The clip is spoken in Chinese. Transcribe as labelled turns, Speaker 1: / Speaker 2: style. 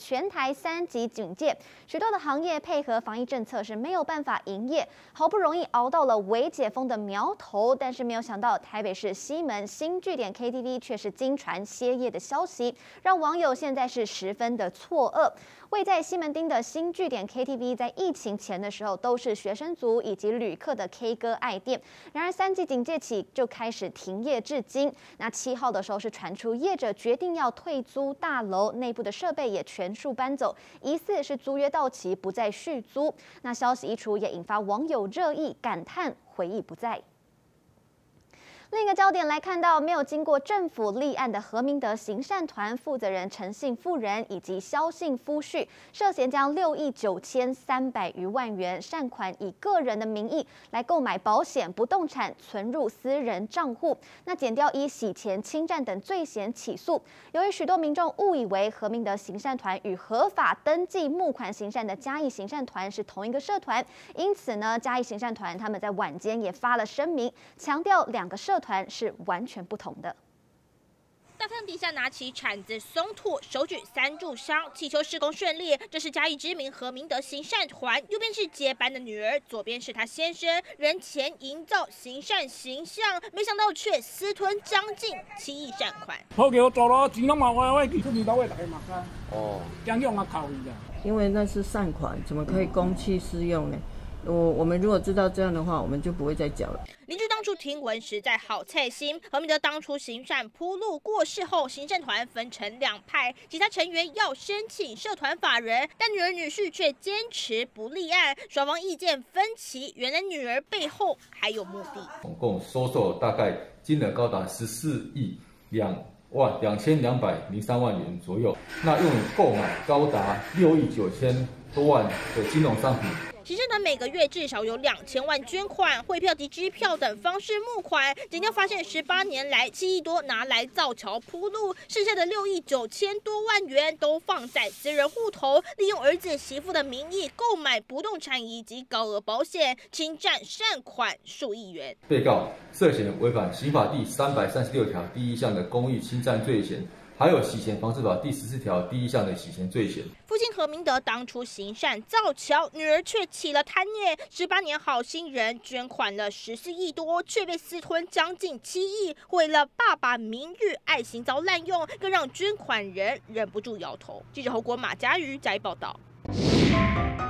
Speaker 1: 全台3级警戒，许多的行业配合防疫政策是没有办法营业，好不容易熬到了微解封的苗头，但是没有想到台北市西门新据点 KTV 却是经传歇业的消息，让网友现在是十分的错愕。位在西门町的新据点 KTV 在疫情前的时候都是学生族以及旅客的 K 歌爱店，然而3级警戒起就开始停业至今。那7号的时候是传出业者决定要退租大楼，内部的设备也全数搬走，疑似是租约到期不再续租。那消息一出，也引发网友热议，感叹回忆不在。另一个焦点来看到，没有经过政府立案的何明德行善团负责人陈姓妇人以及萧姓夫婿，涉嫌将6亿9300余万元善款以个人的名义来购买保险、不动产，存入私人账户。那检调以洗钱、侵占等罪嫌起诉。由于许多民众误以为何明德行善团与合法登记募款行善的嘉义行善团是同一个社团，因此呢，嘉义行善团他们在晚间也发了声明，强调2个社团是完全不同的。
Speaker 2: 大太阳底下拿起铲子松土，手举3炷香，祈求施工顺利。这是嘉义知名何明德行善团，右边是接班的女儿，左边是他先生，人前营造行善形象，没想到却私吞将近7亿善款。
Speaker 3: 好叫做咯，钱拢嘛我寄出去到位来嘛干。哦，将用啊靠伊的。
Speaker 4: 因为那是善款，怎么可以公器私用呢？我们如果知道这样的话，我们就不会再缴了。
Speaker 2: 邻居当初听闻实在好菜心。何明德当初行善铺路过世后，行善团分成2派，其他成员要申请社团法人，但女儿女婿却坚持不立案，双方意见分歧。原来女儿背后还有目的。
Speaker 5: 总共收受大概金额高达14亿2203万元左右，那用于购买高达6亿9000多万的金融商品。
Speaker 2: 行善团每个月至少有2000万捐款、汇票及支票等方式募款。检调发现，18年来7亿多拿来造桥铺路，剩下的6亿9000多万元都放在私人户头，利用儿子媳妇的名义购买不动产以及高额保险，侵占善款数亿元。
Speaker 5: 被告涉嫌违反刑法第336条第1项的公益侵占罪嫌。还有洗钱防治法第14条第1项的洗钱罪嫌。
Speaker 2: 父亲何明德当初行善造桥，女儿却起了贪念。18年好心人捐款了14亿多，却被私吞将近7亿，毁了爸爸名誉，爱心遭滥用，更让捐款人忍不住摇头。记者侯国马嘉瑜加以报道。